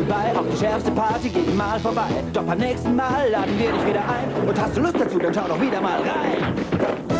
bei. Auch die schärfste Party geht mal vorbei. Doch beim nächsten Mal laden wir dich wieder ein. Und hast du Lust dazu, dann schau doch wieder mal rein.